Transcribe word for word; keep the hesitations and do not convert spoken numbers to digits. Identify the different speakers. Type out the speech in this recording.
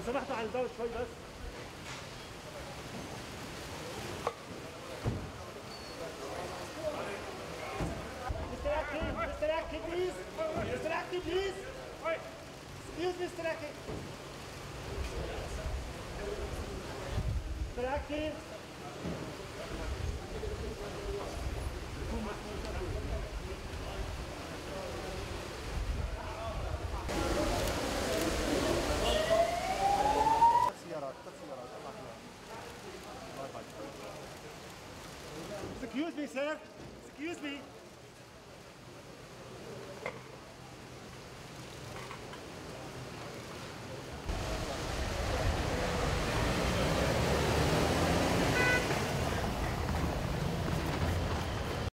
Speaker 1: لو سمحتوا هنزود شوي بس. مستر Aki, Mr. Aki, please. Mr. Aki, please. Excuse Mr. Aki. Mr. Aki. Excuse me, sir. Excuse me.